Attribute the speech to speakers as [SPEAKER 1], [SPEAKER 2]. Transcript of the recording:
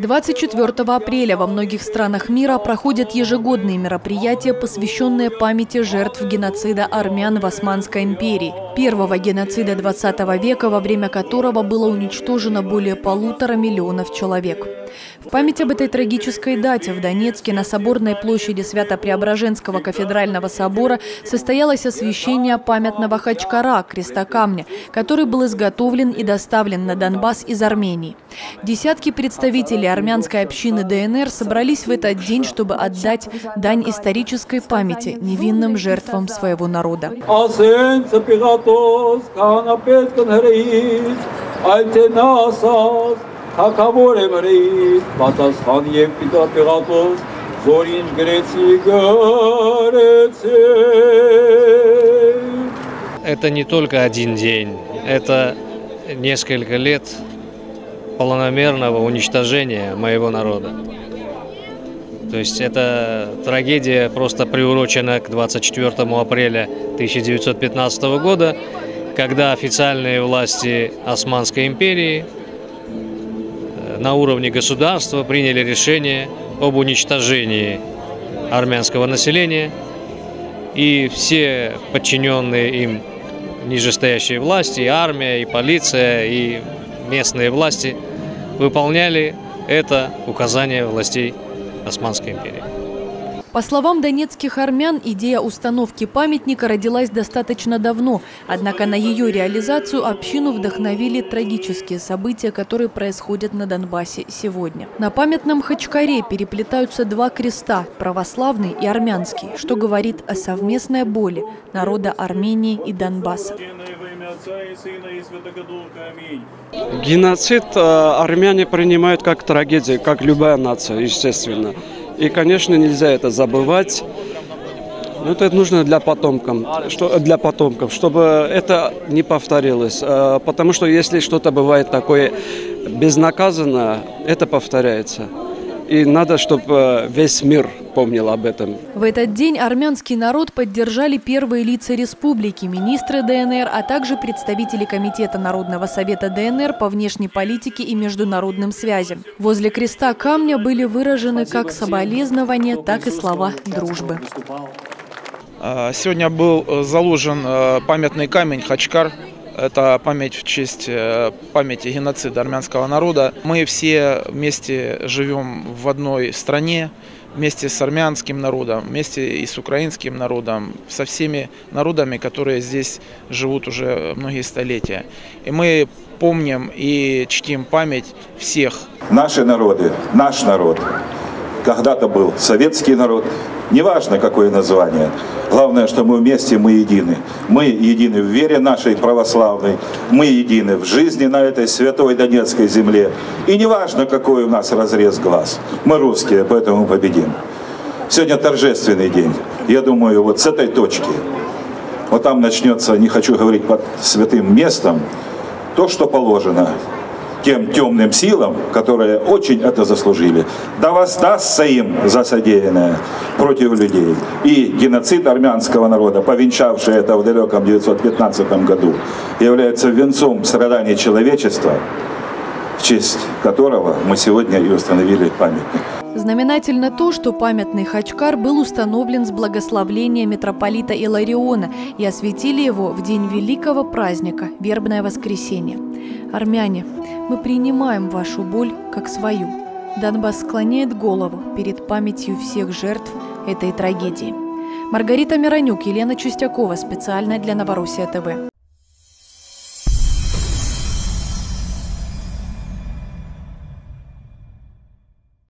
[SPEAKER 1] 24 апреля во многих странах мира проходят ежегодные мероприятия, посвященные памяти жертв геноцида армян в Османской империи. Первого геноцида 20 века, во время которого было уничтожено более 1,5 миллиона человек. В память об этой трагической дате в Донецке на Соборной площади Свято-Преображенского кафедрального собора состоялось освящение памятного хачкара, креста камня, который был изготовлен и доставлен на Донбасс из Армении. Десятки представителей армянской общины ДНР собрались в этот день, чтобы отдать дань исторической памяти невинным жертвам своего народа.
[SPEAKER 2] Это не только один день, это несколько лет полномерного уничтожения моего народа. То есть эта трагедия просто приурочена к 24 апреля 1915 года, когда официальные власти Османской империи на уровне государства приняли решение об уничтожении армянского населения, и все подчиненные им нижестоящие власти, и армия, и полиция, и местные власти выполняли это указание властей Османской империи.
[SPEAKER 1] По словам донецких армян, идея установки памятника родилась достаточно давно, однако на ее реализацию общину вдохновили трагические события, которые происходят на Донбассе сегодня. На памятном хачкаре переплетаются два креста – православный и армянский, что говорит о совместной боли народа Армении и Донбасса.
[SPEAKER 3] Геноцид армяне принимают как трагедию, как любая нация, естественно. И, конечно, нельзя это забывать. Но это нужно для потомков, чтобы это не повторилось. Потому что если что-то бывает такое безнаказанно, это повторяется. И надо, чтобы весь мир помнил об этом.
[SPEAKER 1] В этот день армянский народ поддержали первые лица республики, министры ДНР, а также представители Комитета Народного совета ДНР по внешней политике и международным связям. Возле креста камня были выражены как соболезнования, так и слова дружбы.
[SPEAKER 4] Сегодня был заложен памятный камень Хачкар. Это память в честь памяти геноцида армянского народа. Мы все вместе живем в одной стране, вместе с армянским народом, вместе и с украинским народом, со всеми народами, которые здесь живут уже многие столетия. И мы помним и чтим память всех.
[SPEAKER 5] Наши народы, наш народ, когда-то был советский народ, неважно какое название. Главное, что мы вместе, мы едины. Мы едины в вере нашей православной, мы едины в жизни на этой святой Донецкой земле. И неважно, какой у нас разрез глаз. Мы русские, поэтому мы победим. Сегодня торжественный день. Я думаю, вот с этой точки, вот там начнется, не хочу говорить под святым местом, то, что положено тем темным силам, которые очень это заслужили. Да воздастся им за содеянное против людей. И геноцид армянского народа, повенчавший это в далеком 1915 году, является венцом страданий человечества, в честь которого мы сегодня и установили памятник.
[SPEAKER 1] Знаменательно то, что памятный хачкар был установлен с благословления митрополита Илариона и осветили его в день великого праздника – Вербное воскресенье. Армяне, мы принимаем вашу боль как свою. Донбасс склоняет голову перед памятью всех жертв этой трагедии. Маргарита Миронюк, Елена Чистякова, специально для Новороссия ТВ.